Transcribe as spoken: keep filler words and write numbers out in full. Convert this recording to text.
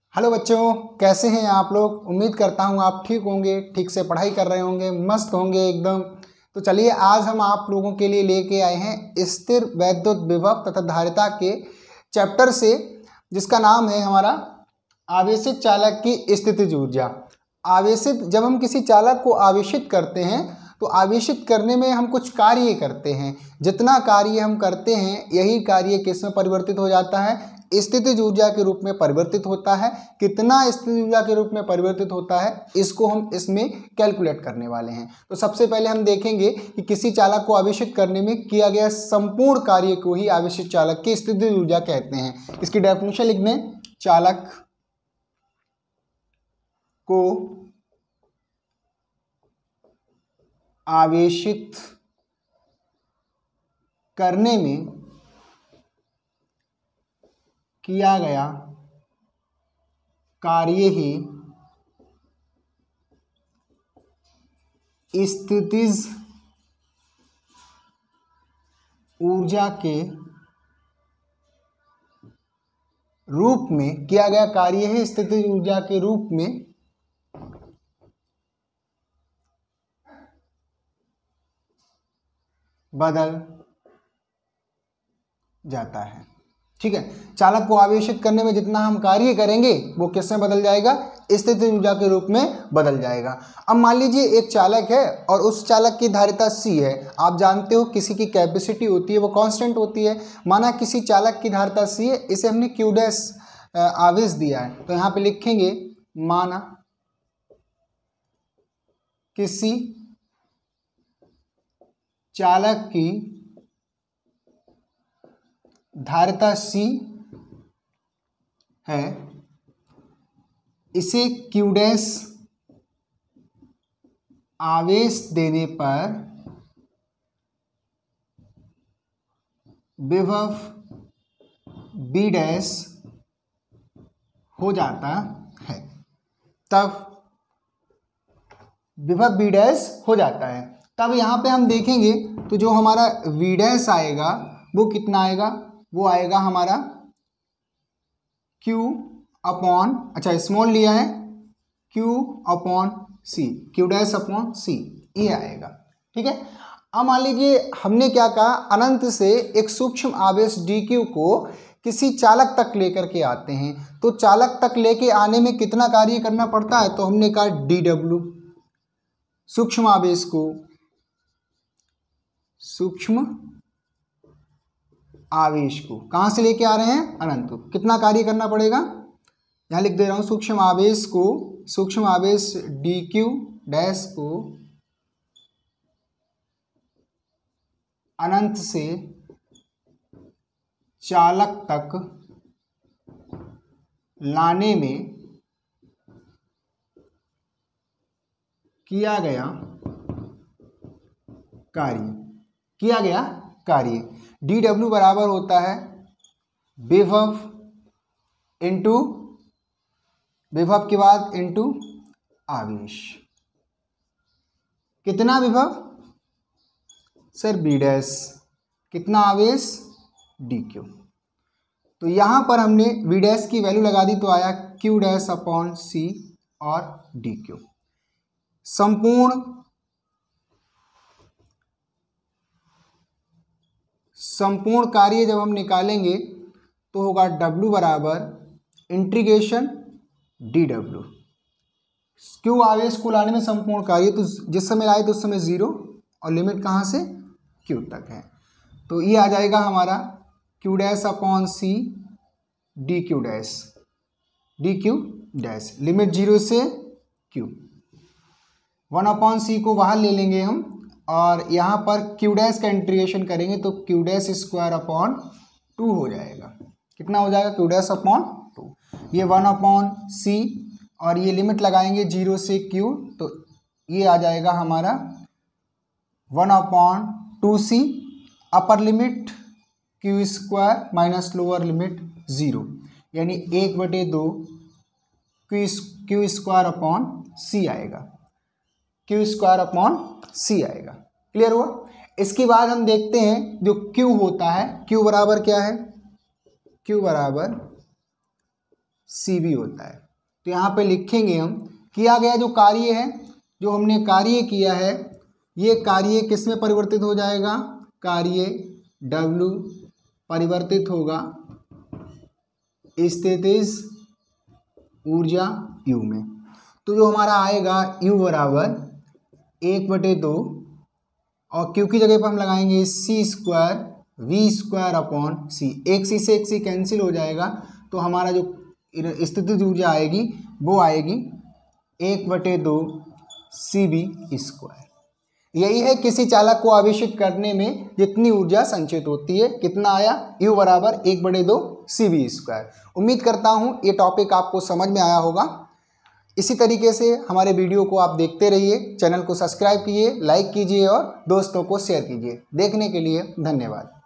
Hello बच्चों, कैसे हैं आप लोग। उम्मीद करता हूं आप ठीक होंगे, ठीक से पढ़ाई कर रहे होंगे, मस्त होंगे एकदम। तो चलिए आज हम आप लोगों के लिए लेके आए हैं स्थिर वैद्युत विभव तथा धारिता के चैप्टर से, जिसका नाम है हमारा आवेशित चालक की स्थितिज ऊर्जा। आवेशित, जब हम किसी चालक को आवेशित करते हैं तो आवेशित करने में हम कुछ कार्य करते हैं। जितना कार्य हम करते हैं यही कार्य किस में परिवर्तित हो जाता है, स्थितिज ऊर्जा के रूप में परिवर्तित होता है। कितना स्थितिज ऊर्जा के रूप में परिवर्तित होता है इसको हम इसमें कैलकुलेट करने वाले हैं। तो सबसे पहले हम देखेंगे कि किसी चालक को आवेशित करने में किया गया संपूर्ण कार्य को ही आवेशित चालक की स्थितिज ऊर्जा कहते हैं। इसकी डेफिनेशन लिख दें। चालक को आवेशित करने में किया गया कार्य ही स्थितिज ऊर्जा के रूप में किया गया कार्य ही स्थितिज ऊर्जा के रूप में बदल जाता है। ठीक है, चालक को आवेशित करने में जितना हम कार्य करेंगे वो किस में बदल जाएगा, स्थितिज ऊर्जा के रूप में बदल जाएगा। अब मान लीजिए एक चालक है और उस चालक की धारिता C है। आप जानते हो किसी की कैपेसिटी होती है वो कांस्टेंट होती है। माना किसी चालक की धारिता C है, इसे हमने Q डैश आवेश दिया है, तो यहाँ पे लिखेंगे माना किसी चालक की धारिता C है, इसे Q डैश आवेश देने पर विभव B डैश हो जाता है। तब विभव B डैश हो जाता है तब यहाँ पे हम देखेंगे तो जो हमारा V डैश आएगा वो कितना आएगा, वो आएगा हमारा Q अपॉन, अच्छा स्मॉल लिया है, Q upon C, Q dash upon C ये आएगा। ठीक है, अब मान लीजिए हमने क्या कहा, अनंत से एक सूक्ष्म आवेश dq को किसी चालक तक लेकर के आते हैं। तो चालक तक लेके आने में कितना कार्य करना पड़ता है, तो हमने कहा dw। सूक्ष्म आवेश को सूक्ष्म आवेश को कहाँ से लेके आ रहे हैं, अनंत। कितना कार्य करना पड़ेगा, यहाँ लिख दे रहा हूँ, सूक्ष्म आवेश को सूक्ष्म आवेश dq डैश को अनंत से चालक तक लाने में किया गया कार्य किया गया कार्य dw बराबर होता है विभव इंटू विभव के बाद इंटू आवेश। कितना विभव सर, B डैश। कितना आवेश, dq। तो यहां पर हमने V डैश की वैल्यू लगा दी तो आया Q डैश अपॉन C और dq। संपूर्ण संपूर्ण कार्य जब हम निकालेंगे तो होगा W बराबर इंटीग्रेशन dw। Q आवेश को लाने में संपूर्ण कार्य, तो जिस समय लाए तो उस समय जीरो और लिमिट कहाँ से Q तक है। तो ये आ जाएगा हमारा Q dash upon C dq dash dq dash, limit zero से Q। वन अपॉन C को बाहर ले लेंगे हम और यहाँ पर Q डैश का इंटीग्रेशन करेंगे तो Q dash square upon two हो जाएगा। कितना हो जाएगा, Q डैश अपॉन टू। ये वन अपॉन C और ये लिमिट लगाएंगे जीरो से Q, तो ये आ जाएगा हमारा one upon two C, upper limit Q square minus lower limit zero, यानी एक बटे दो Q Q square upon C आएगा। क्यू स्क्वायर अपॉन सी आएगा। क्लियर हुआ। इसके बाद हम देखते हैं जो Q होता है, Q बराबर क्या है, Q बराबर सी बी होता है। तो यहाँ पे लिखेंगे हम, किया गया जो कार्य है, जो हमने कार्य किया है, ये कार्य किस में परिवर्तित हो जाएगा, कार्य W परिवर्तित होगा स्थितिज ऊर्जा U में। तो जो हमारा आएगा U बराबर एक बटे दो, और Q की जगह पर हम लगाएंगे C square V square upon C. एक सी से एक सी कैंसिल हो जाएगा, तो हमारा जो स्थितिज ऊर्जा आएगी वो आएगी एक बटे दो सी बी स्क्वायर। यही है किसी चालक को आवेशित करने में जितनी ऊर्जा संचित होती है। कितना आया, U बराबर एक बटे दो सी बी स्क्वायर। उम्मीद करता हूँ ये टॉपिक आपको समझ में आया होगा। इसी तरीके से हमारे वीडियो को आप देखते रहिए, चैनल को सब्सक्राइब कीजिए, लाइक कीजिए और दोस्तों को शेयर कीजिए। देखने के लिए धन्यवाद।